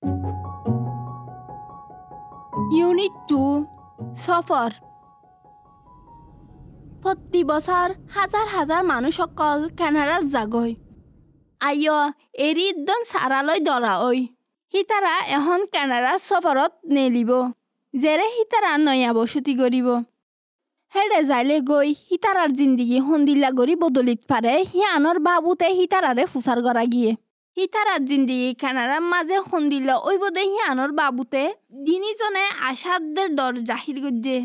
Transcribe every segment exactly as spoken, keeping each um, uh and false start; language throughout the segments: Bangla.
ইউনিট টু সফর। প্রতি বছর হাজার হাজার মানুষ সকল কানাডার জাগয় আইয় এরি একদম সারালৈ দৰা ঐ হিতাৰা এখন কানাডাৰ সফৰত নেলিব যেৰে হিতাৰা নয়া বসতি কৰিব হেডে যাইলে গৈ হিতাৰাৰ জিন্দগী সন্দিলা কৰি বদলিত পাৰে হিয়ানৰ বাবুতে হিতাৰাৰে ফুচাৰ কৰা গিয়ে হিতাৰাৰ জিন্দগী কানাডাৰ মাজে সন্দিলা ওই বদে হিয়ানৰ বাবুতে দিনিজনে আশাদের দর জাহির গজ্জে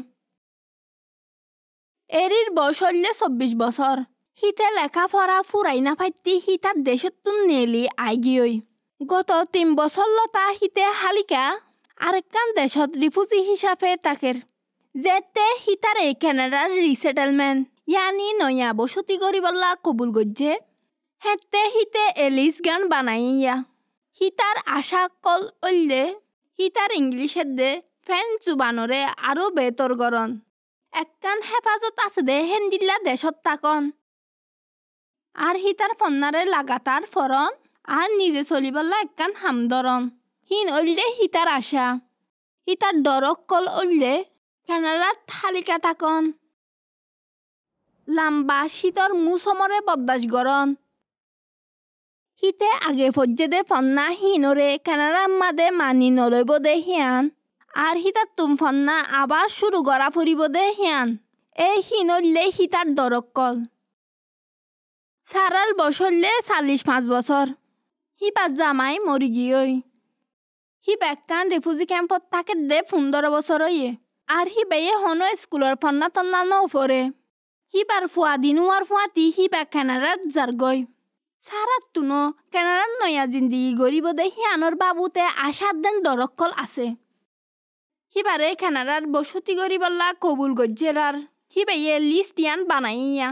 এরির বয়স হইলে চব্বিশ বছর হিতে লেখাপড়া ফুরাই না ফাইতি হিতার দেশত তুন নেলি আইগিয়ই গত তিন বছর লতা হিতে হালিকা আরেকখান দেশত রিফিউজি হিসাবে তাকের যেতে হিতারে কানাডার রিসেটলমেন্ট ইয়ানি নয়া বসতি গরিবল্লা কবুল গজ্জে হেতে হিতে এলিস গান বানাইয়া হিতার আশা কল ওইলে হিতার ইংলিশের দে ফ্রেঞ্চ জুবানরে আরো বেতর গরন একখান হেফাজত আছে দে হেন্দিল্লা দেশত তাকন আর হিতার ফন্নারে লাগাতার ফরন আর নিজে চলিবল্লা একখান হামদরন হিন ওইলে হিতার আশা হিতার দরক কল ওইলে কানাডার থালিকা তাকন লাম্বা শীতর মুসমরে বদাস গরন হিতে আগে ফজ্জে দে ফন্না হিনরে কানাডার মাদে মানি নলইব দে হিয়ান আর হিতার তুম ফন্না আবার শুরু করা ফুরিব দে হিয়ান এই হিনলে হিতার দরক কল সারাল বসরলে চাল্লিশ পাঁচ বছর হিপার জামাই মরি গিয়ই হি ব্যাকান রিফিউজি ক্যাম্পত থাকে দে পনেরো বছর ইয়ে আর হি বেয়ে হনো স্কুলের ফন্না তন্না নৌ ফরে হিবার ফুয়া দিনু আর ফুয়াতি হি ব্যাক কানাডার জারগই সারাত তুনো কানাডার নয়া জিন্দিগি গরিব দে হিয়ানোর বাবুতে আশার দেন দরকল আছে হিবারে কানাডার বসতি গরিবল্লা কবুল গজ্জেরার হিবেয়ে লিস্ট ইয়ান বানাইয়া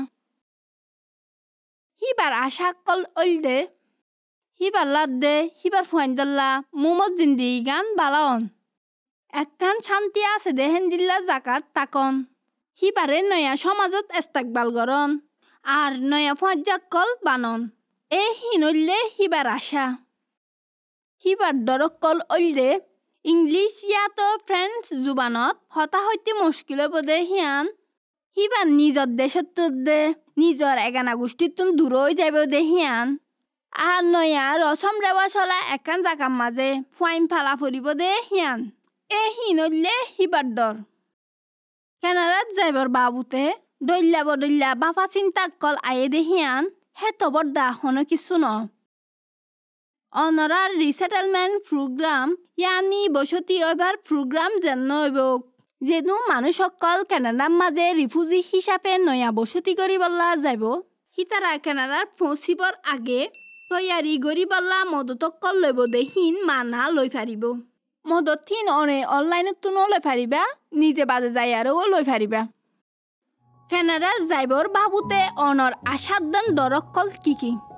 হিবার আশা কল ওইলদে হিবাল্লার দে হিবার ফুয়াইন্দল্লা মুমত জিন্দিগি গান বালাওন একখান শান্তি আছে দে হেন্দিল্লা জাকাত তাকন হিবারে নয়া সমাজত এস্তাকবাল গরন আর নয়া ফুয়াজ্জাক কল বানন এ হিনলে হিবার আশা হিবার দরক কল ওইলদে ইংলিশ ইয়াতো ফ্রেঞ্চ জুবানত হতাহতি মুশকিল পদে হিয়ান হিবার নিজর দেশত দে নিজর এগানা গোষ্ঠীর তুন দূর হয়ে যাবে দে হিয়ান আর নয়া রসম রেওয়া চলা একান জাকার মাঝে ফুয়াইন ফালা ফুরিব দে হিয়ান এ হিনলে হিবার দর কানাডাত যাইবর বাবুতে দল্যা বদল্যা বাফা চিন্তা কল আয়ে দে হিয়ান হে তবর দা হনো কিছু ন অনরার রিসেটলমেন্ট প্রোগ্রাম ইয়ানি বসতি ওইবার প্রোগ্রাম যেন হইব যেনু মানুষ সকল কানাডার মাঝে রিফিউজি হিসাবে নয়া বসতি গরিবল্লা যাইব হিতারা কানাডার পৌঁছিবর আগে তৈয়ারি গরিবল্লা মদতকল লইব দে হিন মানা লই ফারিব মদত হিন অনে অনলাইনত তুনো লই ফারিবা নিজে বাজে যাই আরও লই ফারিবা কানাডার যাইবর বাবুতে অনর আসাদন দরকল কি কি